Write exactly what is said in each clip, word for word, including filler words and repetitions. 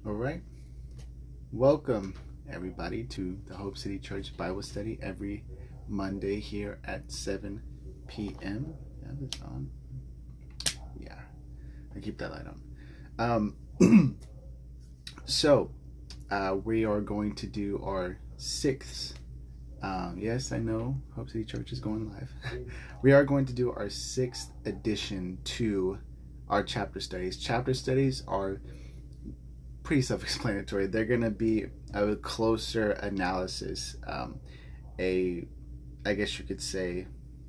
All right. Welcome, everybody, to the Hope City Church Bible Study every Monday here at seven p m That is on. Yeah, I keep that light on. Um, so, uh, we are going to do our sixth. Um, yes, I know Hope City Church is going live. We are going to do our sixth addition to our chapter studies. Chapter studies are pretty self-explanatory. They're going to be a closer analysis, um, a, I guess you could say,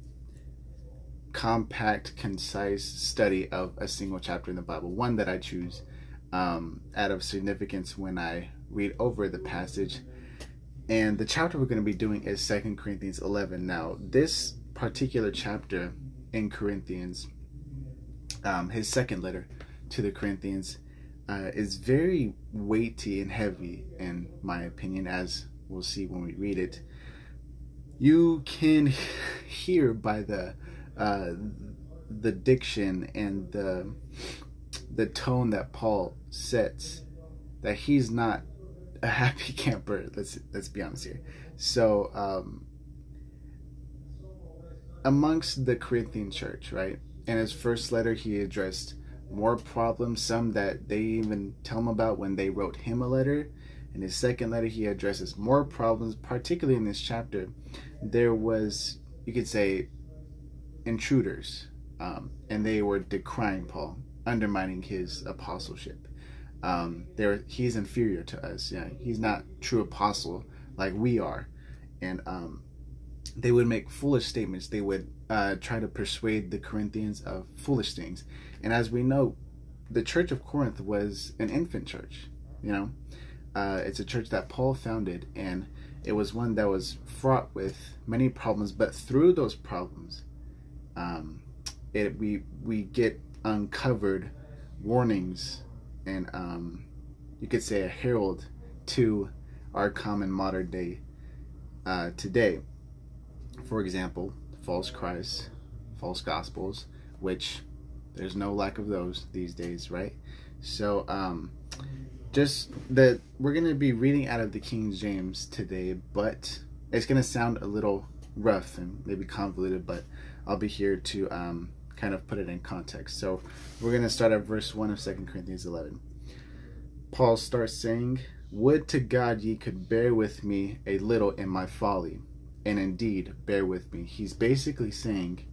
compact, concise study of a single chapter in the Bible, one that I choose um, out of significance when I read over the passage. And the chapter we're going to be doing is Second Corinthians eleven. Now, this particular chapter in Corinthians, um, his second letter to the Corinthians, Uh, is very weighty and heavy, in my opinion, as we'll see when we read it. You can hear by the uh, the diction and the the tone that Paul sets that he's not a happy camper. Let's let's be honest here. So um, amongst the Corinthian church, right? In his first letter, he addressed more problems, some that they even tell him about when they wrote him a letter. In his second letter, he addresses more problems, particularly in this chapter. There was, you could say, intruders, um, and they were decrying Paul, undermining his apostleship. Um, they're, he's inferior to us. Yeah, he's not true apostle like we are. And um, they would make foolish statements. They would uh, try to persuade the Corinthians of foolish things. And as we know, the church of Corinth was an infant church. You know, uh, it's a church that Paul founded, and it was one that was fraught with many problems. But through those problems, um, it we we get uncovered warnings, and um, you could say a herald to our common modern day uh, today. For example, false Christs, false gospels, which there's no lack of those these days, right? So um, just that we're going to be reading out of the King James today, but it's going to sound a little rough and maybe convoluted, but I'll be here to um, kind of put it in context. So we're going to start at verse one of Second Corinthians eleven. Paul starts saying, "Would to God ye could bear with me a little in my folly. And indeed, bear with me." He's basically saying,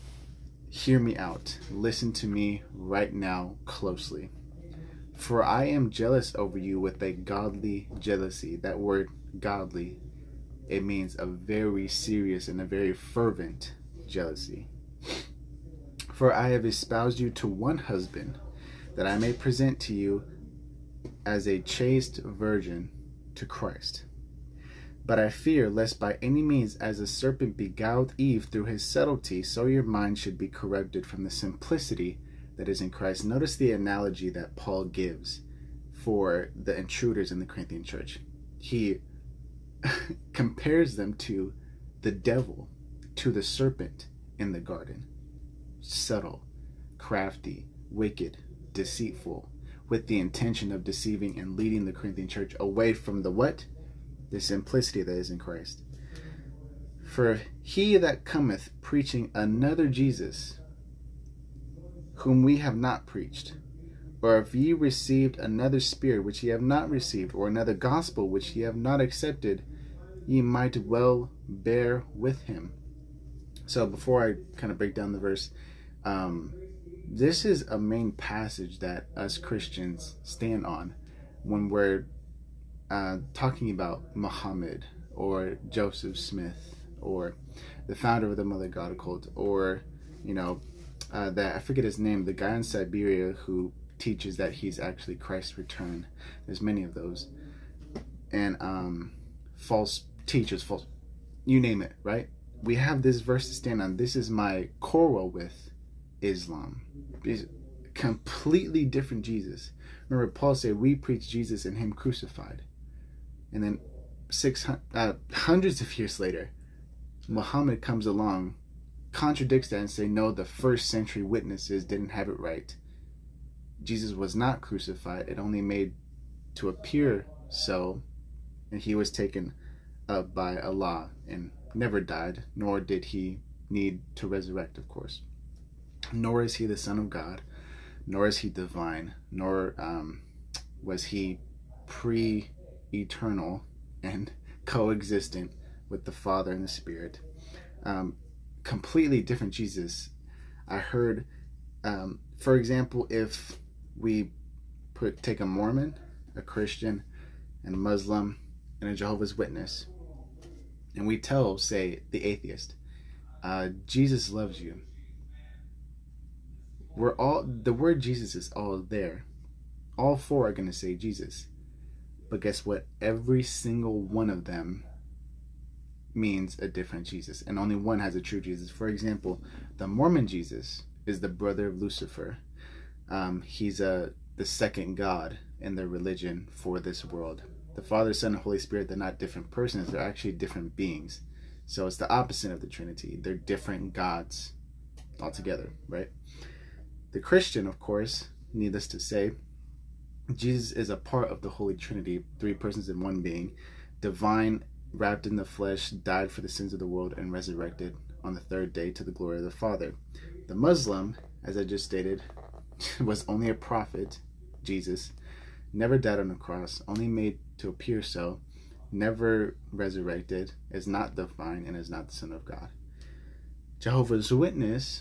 hear me out. Listen to me right now closely. "For I am jealous over you with a godly jealousy." That word godly, it means a very serious and a very fervent jealousy. "For I have espoused you to one husband, that I may present to you as a chaste virgin to Christ. But I fear lest by any means, as the serpent beguiled Eve through his subtlety, so your mind should be corrupted from the simplicity that is in Christ." Notice the analogy that Paul gives for the intruders in the Corinthian church. He compares them to the devil, to the serpent in the garden. Subtle, crafty, wicked, deceitful, with the intention of deceiving and leading the Corinthian church away from the what? The simplicity that is in Christ. "For he that cometh preaching another Jesus, whom we have not preached, or if ye received another spirit which ye have not received, or another gospel which ye have not accepted, ye might well bear with him." So before I kind of break down the verse, um, this is a main passage that us Christians stand on when we're Uh, talking about Muhammad or Joseph Smith or the founder of the Mother God cult, or you know uh, that I forget his name, the guy in Siberia who teaches that he's actually Christ's return. There's many of those, and um, false teachers, false, you name it, right? We have this verse to stand on. This is my quarrel with Islam. It's a completely different Jesus. Remember, Paul said we preach Jesus and him crucified. And then six uh, hundreds of years later, Muhammad comes along, contradicts that and say, no, the first century witnesses didn't have it right. Jesus was not crucified. It only made to appear so, and he was taken up by Allah and never died, nor did he need to resurrect, of course. Nor is he the Son of God, nor is he divine, nor um, was he pre-eternal and coexistent with the Father and the Spirit. Um, completely different Jesus. I heard, um, for example, if we put take a Mormon, a Christian, and a Muslim, and a Jehovah's Witness, and we tell, say, the atheist, uh, Jesus loves you. We're all, the word Jesus is all there. All four are going to say Jesus. But guess what? Every single one of them means a different Jesus. And only one has a true Jesus. For example, the Mormon Jesus is the brother of Lucifer. Um, he's a, the second God in their religion for this world. The Father, Son, and Holy Spirit, they're not different persons. They're actually different beings. So it's the opposite of the Trinity. They're different gods altogether, right? The Christian, of course, needless to say, Jesus is a part of the Holy Trinity, three persons in one being, divine, wrapped in the flesh, died for the sins of the world, and resurrected on the third day to the glory of the Father. The Muslim, as I just stated, was only a prophet, Jesus, never died on the cross, only made to appear so, never resurrected, is not divine, and is not the Son of God. Jehovah's Witness,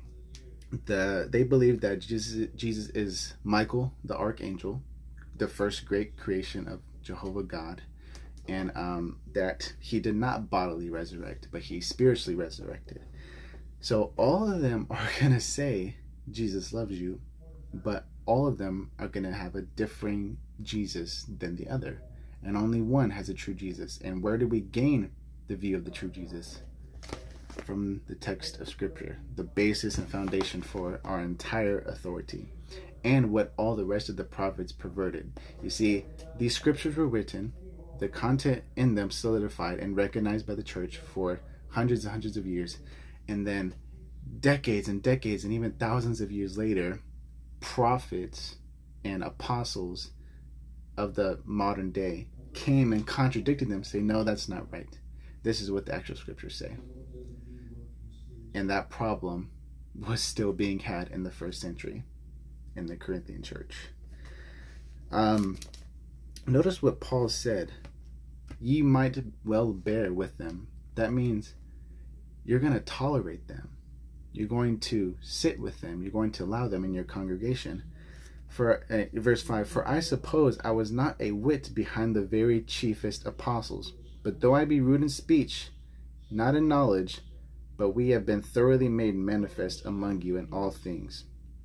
the they believe that Jesus, Jesus is Michael, the archangel, the first great creation of Jehovah God, and um, that he did not bodily resurrect, but he spiritually resurrected. So all of them are going to say Jesus loves you, but all of them are going to have a differing Jesus than the other. And only one has a true Jesus. And where do we gain the view of the true Jesus? From the text of Scripture, the basis and foundation for our entire authority, and what all the rest of the prophets perverted. You see, these scriptures were written, the content in them solidified and recognized by the church for hundreds and hundreds of years, and then decades and decades and even thousands of years later, prophets and apostles of the modern day came and contradicted them, saying, no, that's not right. This is what the actual scriptures say. And that problem was still being had in the first century in the Corinthian church. Um, notice what Paul said. Ye might well bear with them. That means you're going to tolerate them. You're going to sit with them. You're going to allow them in your congregation. For uh, verse five, for I suppose I was not a whit behind the very chiefest apostles, but though I be rude in speech, not in knowledge, but we have been thoroughly made manifest among you in all things.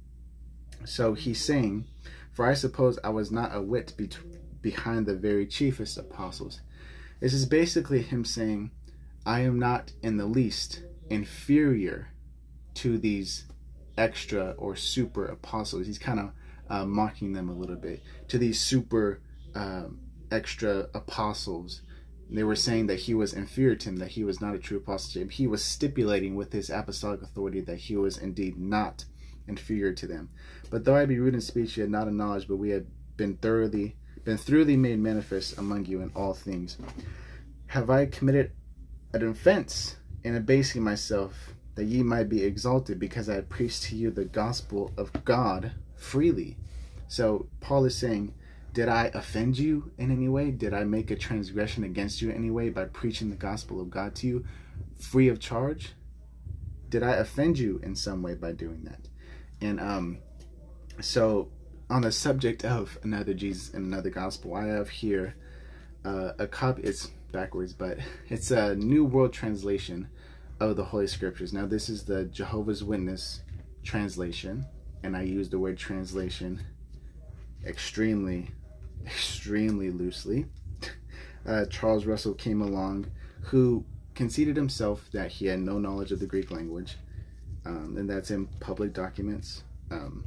So he's saying, for I suppose I was not a whit be behind the very chiefest apostles. This is basically him saying, I am not in the least inferior to these extra or super apostles. He's kind of uh, mocking them a little bit. To these super uh, extra apostles. They were saying that he was inferior to him, that he was not a true apostle. He was stipulating with his apostolic authority that he was indeed not inferior to them. But though I be rude in speech, yet not in knowledge, but we have been thoroughly, been thoroughly made manifest among you in all things. Have I committed an offense in abasing myself, that ye might be exalted, because I have preached to you the gospel of God freely? So Paul is saying, did I offend you in any way? Did I make a transgression against you in any way by preaching the gospel of God to you free of charge? Did I offend you in some way by doing that? And um, so on the subject of another Jesus and another gospel, I have here uh, a copy. It's backwards, but it's a New World Translation of the Holy Scriptures. Now this is the Jehovah's Witness translation, and I use the word translation extremely extremely loosely. uh, Charles Russell came along, who conceded himself that he had no knowledge of the Greek language, um, and that's in public documents. Um,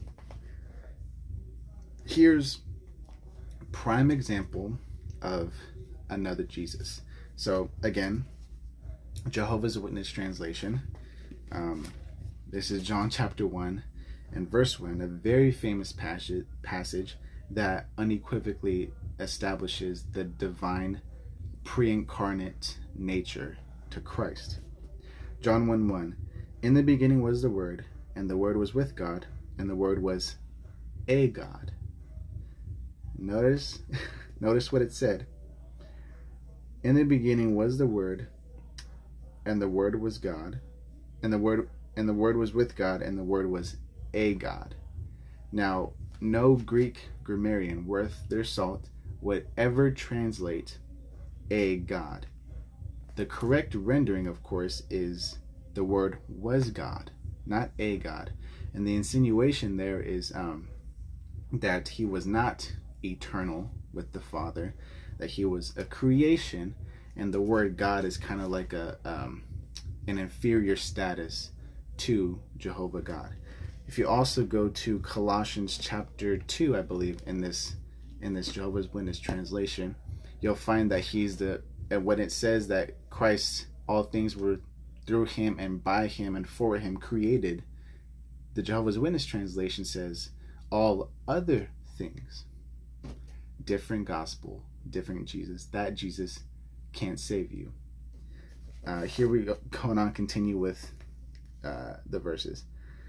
here's a prime example of another Jesus. So again, Jehovah's Witness translation. Um, this is John chapter one and verse one, a very famous passage, passage that unequivocally establishes the divine pre-incarnate nature to Christ. John one one, in the beginning was the Word, and the Word was with God, and the Word was a God. Notice, notice what it said. In the beginning was the Word, and the Word was God, and the Word and the Word was with God, and the Word was a God. Now, no Greek grammarian worth their salt would ever translate a God. The correct rendering, of course, is the Word was God, not a God. And the insinuation there is um, that he was not eternal with the Father, that he was a creation, and the word God is kind of like a um, an inferior status to Jehovah God. If you also go to Colossians chapter two, I believe, in this in this Jehovah's Witness translation, you'll find that he's the, and when it says that Christ, all things were through him and by him and for him created, the Jehovah's Witness translation says all other things. Different gospel, different Jesus. That Jesus can't save you. Uh, here we go, going on, continue with uh, the verses.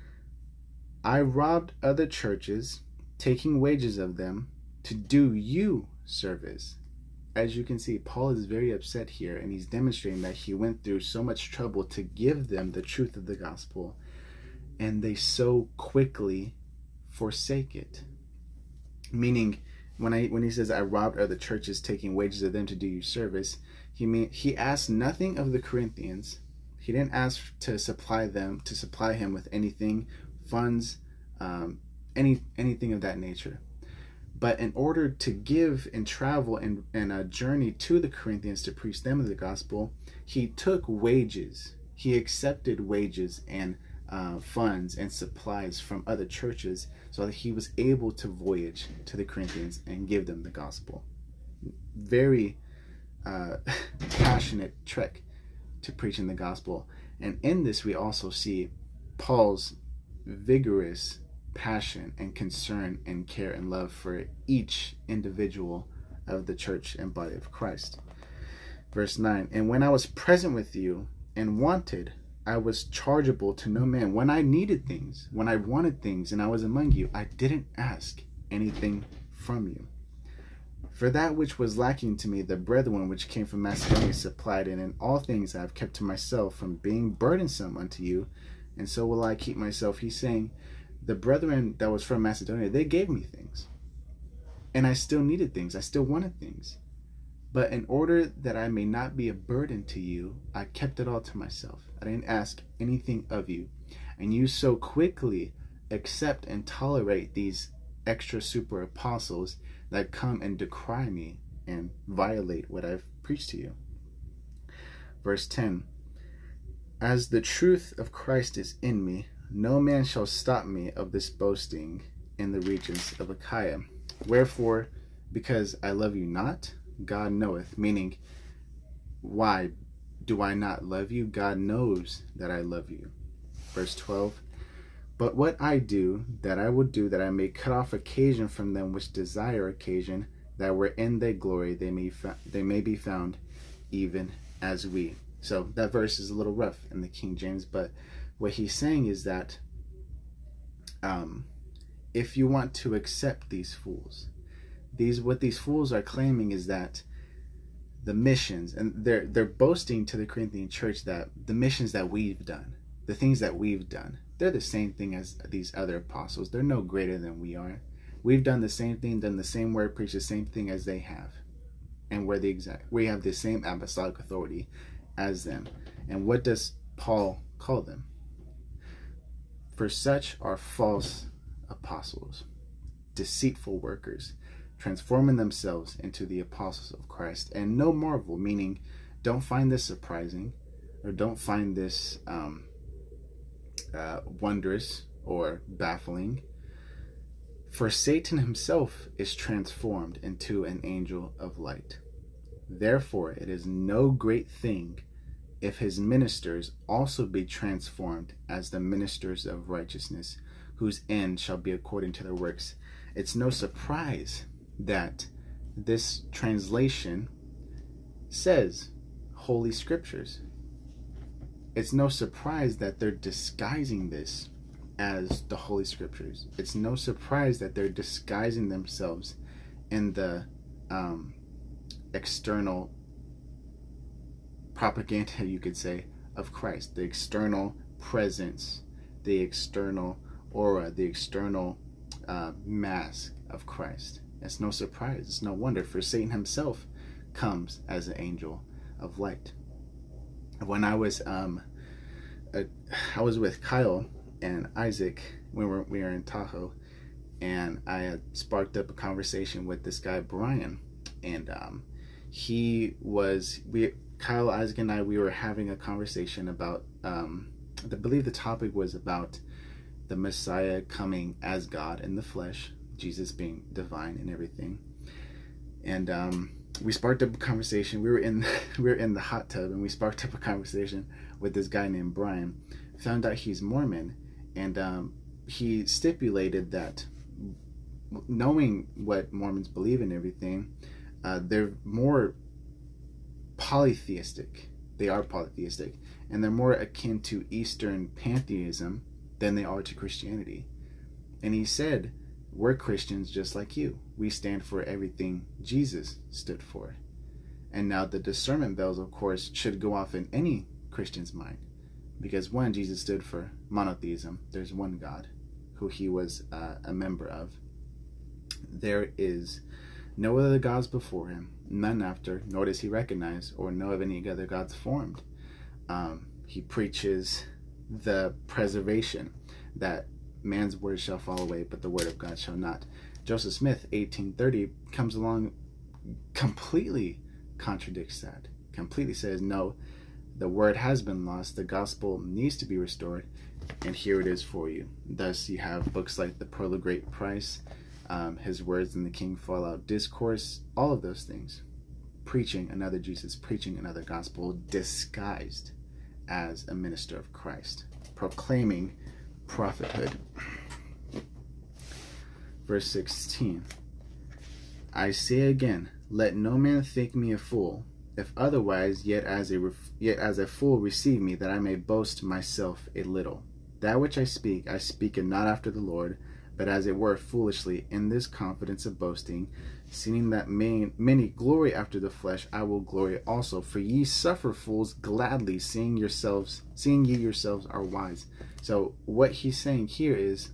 I robbed other churches, taking wages of them to do you service. As you can see, Paul is very upset here, and he's demonstrating that he went through so much trouble to give them the truth of the gospel, and they so quickly forsake it. Meaning, when I when he says I robbed other churches, taking wages of them to do you service, he mean he asked nothing of the Corinthians. He didn't ask to supply them to supply him with anything, funds, um, any anything of that nature. But in order to give and travel and, and a journey to the Corinthians to preach them the gospel, he took wages. He accepted wages and uh, funds and supplies from other churches so that he was able to voyage to the Corinthians and give them the gospel. Very uh, passionate trek to preaching the gospel. And in this we also see Paul's vigorous passion and concern and care and love for each individual of the church and body of Christ. Verse nine, and when I was present with you and wanted, I was chargeable to no man. When I needed things, when I wanted things and I was among you, I didn't ask anything from you. For that which was lacking to me, the brethren which came from Macedonia supplied, and in all things I have kept to myself from being burdensome unto you, and so will I keep myself. He's saying, the brethren that was from Macedonia, they gave me things. And I still needed things. I still wanted things. But in order that I may not be a burden to you, I kept it all to myself. I didn't ask anything of you. And you so quickly accept and tolerate these extra super apostles that come and decry me and violate what I've preached to you. Verse ten, as the truth of Christ is in me, no man shall stop me of this boasting in the regions of Achaia. Wherefore, because I love you not, God knoweth. Meaning, why do I not love you? God knows that I love you. Verse twelve, but what I do, that I will do, that I may cut off occasion from them which desire occasion, that were in their glory they may, they may be found even as we. So that verse is a little rough in the King James, but what he's saying is that um, if you want to accept these fools, these what these fools are claiming is that the missions, and they're they're boasting to the Corinthian church that the missions that we've done, the things that we've done, they're the same thing as these other apostles. They're no greater than we are. We've done the same thing, done the same word, preached the same thing as they have, and we're the exact. We have the same apostolic authority as them. And what does Paul call them? For such are false apostles, deceitful workers, transforming themselves into the apostles of Christ. And no marvel, meaning don't find this surprising, or don't find this um, uh, wondrous or baffling. For Satan himself is transformed into an angel of light. Therefore it is no great thing if his ministers also be transformed as the ministers of righteousness, whose end shall be according to their works. It's no surprise that this translation says Holy Scriptures. It's no surprise that they're disguising this as the Holy Scriptures. It's no surprise that they're disguising themselves in the um, external propaganda, you could say, of Christ, the external presence, the external aura, the external uh, mask of Christ. It's no surprise. It's no wonder, for Satan himself comes as an angel of light. When I was um, uh, I was with Kyle and Isaac when we were, we were in Tahoe, and I had sparked up a conversation with this guy Brian, and um, he was we Kyle, Isaac, and I we were having a conversation about um, I believe the topic was about the Messiah coming as God in the flesh, Jesus being divine and everything, and um, we sparked up a conversation. We were in we were in the hot tub, and we sparked up a conversation with this guy named Brian. Found out he's Mormon, and um, he stipulated that, knowing what Mormons believe in everything, uh, they're more polytheistic. They are polytheistic, and they're more akin to Eastern pantheism than they are to Christianity. And he said, we're Christians just like you. We stand for everything Jesus stood for. And now the discernment bells, of course, should go off in any Christian's mind. Because one, Jesus stood for monotheism. There's one God who he was uh, a member of. There is no other gods before him, none after, nor does he recognize or know of any other gods formed. Um, he preaches the preservation, that man's word shall fall away, but the word of God shall not. Joseph Smith, eighteen thirty, comes along, completely contradicts that. Completely says, no, the word has been lost. The gospel needs to be restored, and here it is for you. Thus, you have books like The Pearl of Great Price, um, His Words in the King Fallout Discourse, all of those things. Preaching another Jesus, preaching another gospel, disguised as a minister of Christ, proclaiming prophethood. Verse sixteen, I say again, let no man think me a fool. If otherwise, yet as a yet as a fool receive me, that I may boast myself a little. That which I speak, I speak it not after the Lord, but as it were foolishly, in this confidence of boasting, seeing that many, many glory after the flesh, I will glory also. For ye suffer fools gladly, seeing yourselves, seeing ye yourselves are wise. So what he's saying here is,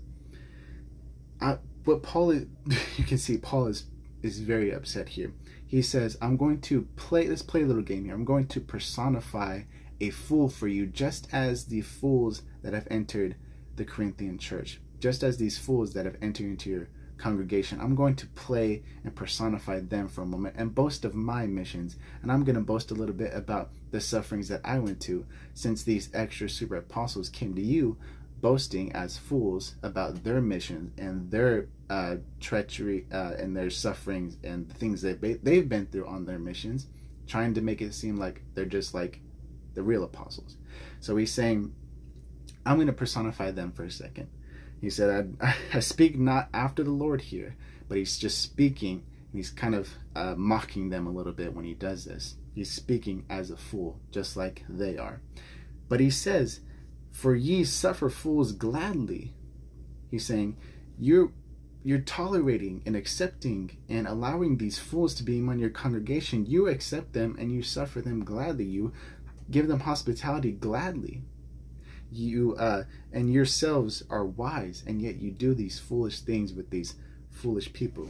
I, what Paul is, you can see Paul is is very upset here. He says, I'm going to play, let's play a little game here. I'm going to personify a fool for you, just as the fools that have entered the Corinthian church, just as these fools that have entered into your congregation. I'm going to play and personify them for a moment and boast of my missions. And I'm going to boast a little bit about the sufferings that I went to, since these extra super apostles came to you boasting as fools about their missions and their uh, treachery uh, and their sufferings and the things that they've been through on their missions, trying to make it seem like they're just like the real apostles. So he's saying, I'm going to personify them for a second. He said, I, I speak not after the Lord here, but he's just speaking, and he's kind of uh, mocking them a little bit when he does this. He's speaking as a fool, just like they are. But he says, for ye suffer fools gladly. He's saying, you're, you're tolerating and accepting and allowing these fools to be among your congregation. You accept them and you suffer them gladly. You give them hospitality gladly. You uh, and yourselves are wise, and yet you do these foolish things with these foolish people.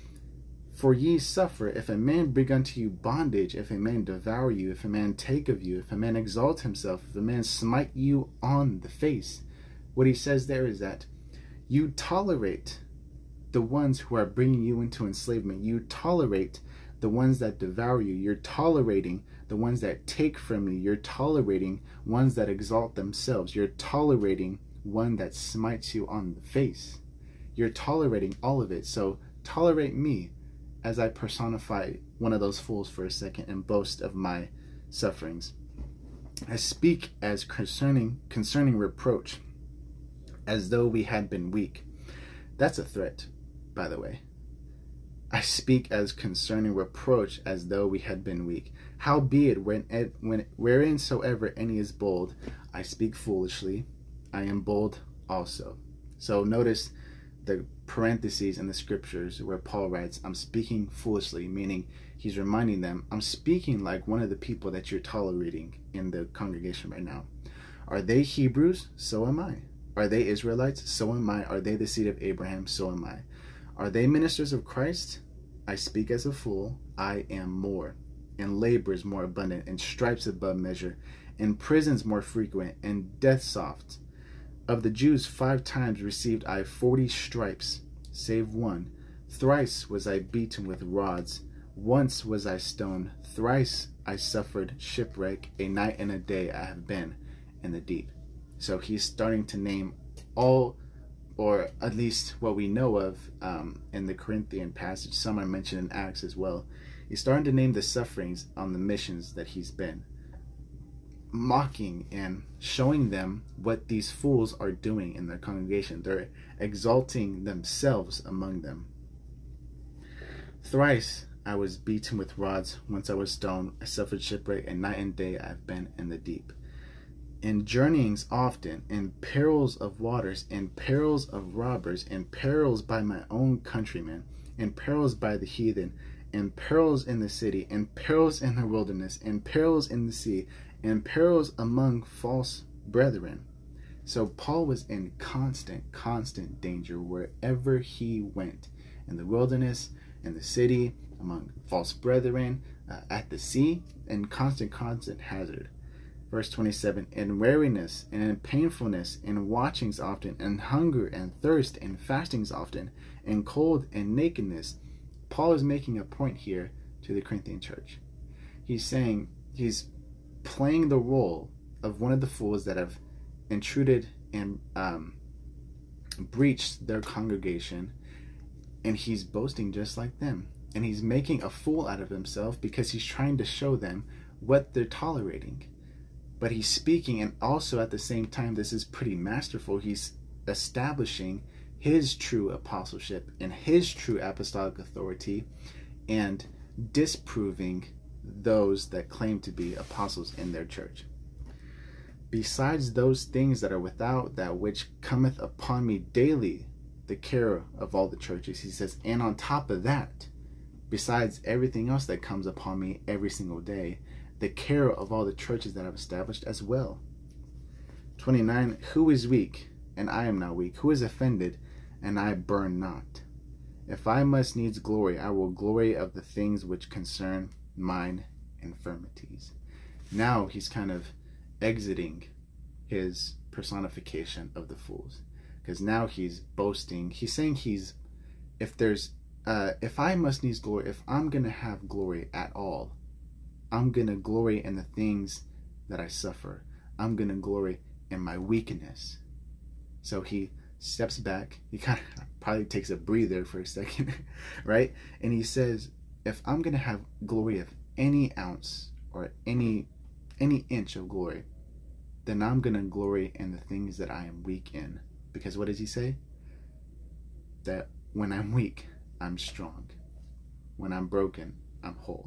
For ye suffer, if a man bring unto you bondage, if a man devour you, if a man take of you, if a man exalt himself, if a man smite you on the face. What he says there is that you tolerate the ones who are bringing you into enslavement. You tolerate the ones that devour you. You're tolerating the ones that take from you. You're tolerating ones that exalt themselves. You're tolerating one that smites you on the face. You're tolerating all of it. So tolerate me as I personify one of those fools for a second and boast of my sufferings. I speak as concerning concerning reproach, as though we had been weak. That's a threat. by the way. I speak as concerning reproach, as though we had been weak. Howbeit, when, ed, when whereinsoever any is bold, I speak foolishly. I am bold also. So notice the parentheses in the scriptures where Paul writes, I'm speaking foolishly, meaning he's reminding them, I'm speaking like one of the people that you're tolerating in the congregation right now. Are they Hebrews? So am I. Are they Israelites? So am I. Are they the seed of Abraham? So am I. Are they ministers of Christ? I speak as a fool. I am more. And labors more abundant, and stripes above measure, and prisons more frequent, and deaths oft. Of the Jews five times received I forty stripes, save one. Thrice was I beaten with rods. Once was I stoned. Thrice I suffered shipwreck. A night and a day I have been in the deep. So he's starting to name all, or at least what we know of um, in the Corinthian passage. Some are mentioned in Acts as well. He's starting to name the sufferings on the missions that he's been, mocking and showing them what these fools are doing in their congregation. They're exalting themselves among them. Thrice I was beaten with rods. Once I was stoned. I suffered shipwreck, and night and day I have been in the deep. In journeyings often, in perils of waters, in perils of robbers, in perils by my own countrymen, in perils by the heathen, in perils in the city, in perils in the wilderness, in perils in the sea, in perils among false brethren. So Paul was in constant, constant danger wherever he went. In the wilderness, in the city, among false brethren, uh, at the sea, in constant, constant hazard. Verse twenty-seven, in weariness, and in painfulness, in watchings often, in hunger and thirst, and fastings often, in cold and nakedness. Paul is making a point here to the Corinthian church. He's saying, he's playing the role of one of the fools that have intruded and um, breached their congregation, and he's boasting just like them. And he's making a fool out of himself because he's trying to show them what they're tolerating. But he's speaking, and also at the same time, this is pretty masterful, he's establishing his true apostleship and his true apostolic authority, and disproving those that claim to be apostles in their church. Besides those things that are without, that which cometh upon me daily, the care of all the churches, he says, and on top of that, besides everything else that comes upon me every single day, the care of all the churches that I've established as well. twenty-nine, who is weak, and I am not weak? Who is offended, and I burn not? If I must needs glory, I will glory of the things which concern mine infirmities. Now he's kind of exiting his personification of the fools, because now he's boasting. He's saying he's, if there's, uh, if I must needs glory, if I'm going to have glory at all, I'm going to glory in the things that I suffer. I'm going to glory in my weakness. So he steps back. He kind of probably takes a breather for a second, right? And he says, if I'm going to have glory of any ounce or any any inch of glory, then I'm going to glory in the things that I am weak in. Because what does he say? That when I'm weak, I'm strong. When I'm broken, I'm whole.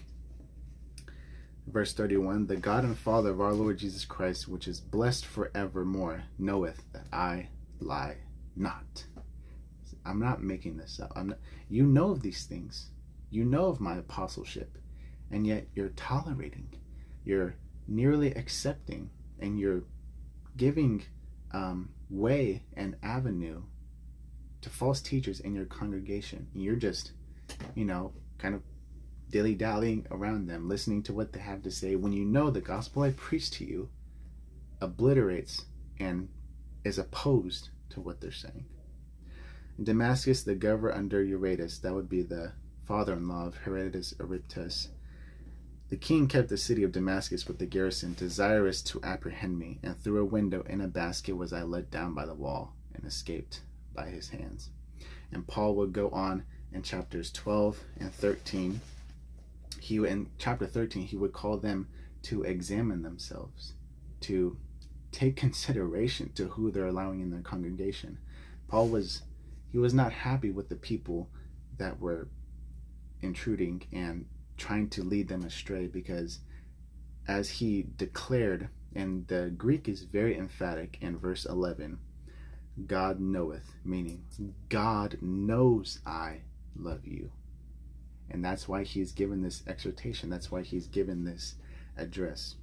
Verse thirty-one, the God and Father of our Lord Jesus Christ, which is blessed forevermore, knoweth that I lie not. I'm not making this up. I'm not, you know of these things. You know of my apostleship, and yet you're tolerating, you're nearly accepting, and you're giving um, way and avenue to false teachers in your congregation. You're just, you know, kind of dilly-dallying around them, listening to what they have to say, when you know the gospel I preach to you obliterates and is opposed to what they're saying. In Damascus, the governor under Eurytus, that would be the father-in-law of Herodes Archelaus, the king kept the city of Damascus with the garrison, desirous to apprehend me, and through a window in a basket was I let down by the wall and escaped by his hands. And Paul would go on in chapters twelve and thirteen. He, in chapter thirteen, he would call them to examine themselves, to take consideration to who they're allowing in their congregation. Paul was, he was not happy with the people that were intruding and trying to lead them astray, because as he declared, and the Greek is very emphatic in verse eleven, God knoweth, meaning God knows I love you. And that's why he's given this exhortation. That's why he's given this address.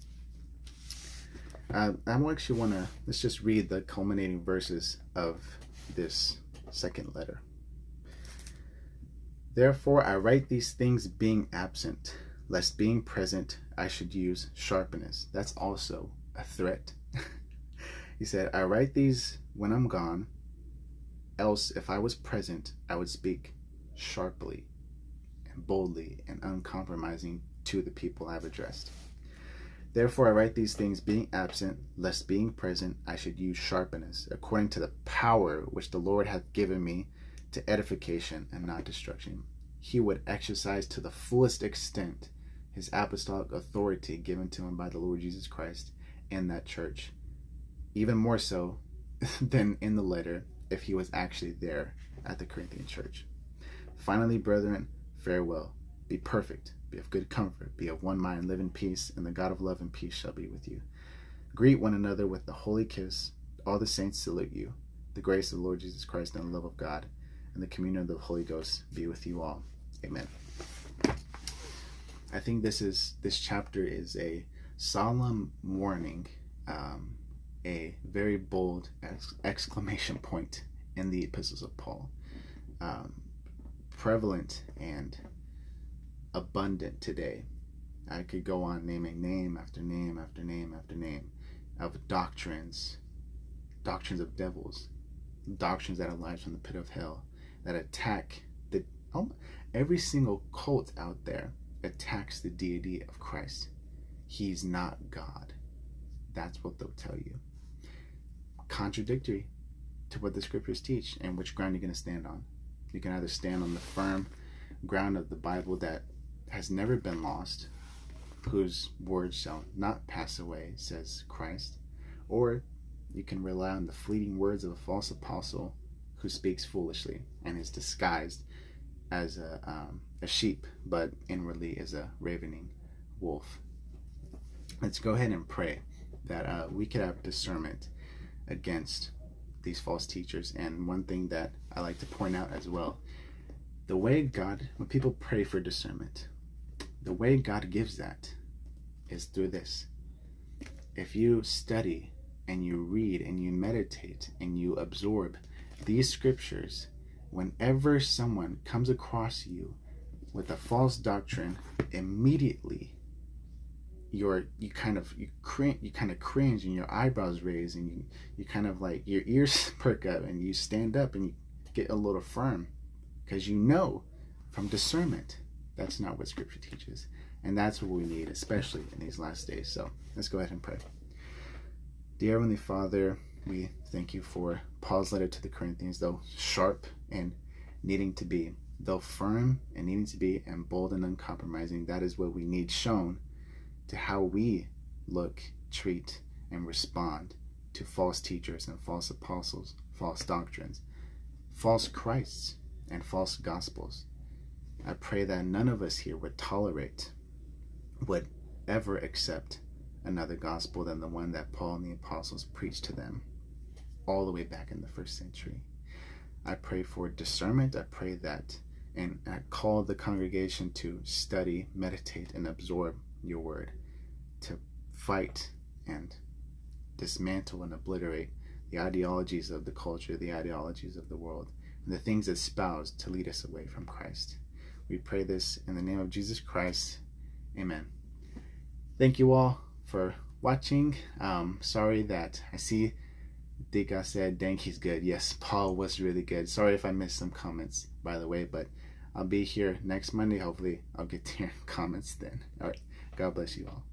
Uh, I actually want to, let's just read the culminating verses of this second letter. Therefore I write these things being absent, lest being present I should use sharpness. That's also a threat. He said, I write these when I'm gone, else if I was present, I would speak sharply and boldly and uncompromising to the people I've addressed. Therefore I write these things being absent, lest being present I should use sharpness, according to the power which the Lord hath given me to edification and not destruction. He would exercise to the fullest extent his apostolic authority given to him by the Lord Jesus Christ in that church, even more so than in the letter if he was actually there at the Corinthian church. Finally, brethren, farewell. Be perfect, be of good comfort, be of one mind, live in peace, and the God of love and peace shall be with you. Greet one another with the holy kiss. All the saints salute you. The grace of the Lord Jesus Christ and the love of God and the communion of the Holy Ghost be with you all. Amen. I think this is this chapter is a solemn warning, um, a very bold ex exclamation point in the epistles of Paul, um, prevalent and abundant today. I could go on naming name after name after name after name of doctrines, doctrines of devils, doctrines that arise from the pit of hell, that attack the oh, every single cult out there attacks the deity of Christ. He's not God. That's what they'll tell you. Contradictory to what the scriptures teach. And which ground you're going to stand on. You can either stand on the firm ground of the Bible that has never been lost, whose word shall not pass away, says Christ, or you can rely on the fleeting words of a false apostle who speaks foolishly and is disguised as a, um, a sheep, but inwardly is a ravening wolf. Let's go ahead and pray that uh, we could have discernment against these false teachers. And one thing that I like to point out as well, the way God, when people pray for discernment, the way God gives that is through this. If you study and you read and you meditate and you absorb these scriptures, whenever someone comes across you with a false doctrine, immediately you're you kind of you cringe, you kind of cringe and your eyebrows raise and you you kind of like your ears perk up and you stand up and you get a little firm, because you know from discernment that's not what scripture teaches, and that's what we need, especially in these last days. So let's go ahead and pray. Dear Heavenly Father, we thank you for Paul's letter to the Corinthians, though sharp and needing to be, though firm and needing to be, and bold and uncompromising. That is what we need shown to how we look, treat, and respond to false teachers and false apostles, false doctrines, false Christs, and false gospels. I pray that none of us here would tolerate, would ever accept another gospel than the one that Paul and the apostles preached to them all the way back in the first century. I pray for discernment. I pray that, and I call the congregation to study, meditate, and absorb your word, to fight and dismantle and obliterate the ideologies of the culture, the ideologies of the world, and the things espoused to lead us away from Christ. We pray this in the name of Jesus Christ. Amen. Thank you all for watching. Um, sorry that I see Dika said, dang, he's good. Yes, Paul was really good. Sorry if I missed some comments, by the way, but I'll be here next Monday. Hopefully I'll get to your comments then. All right. God bless you all.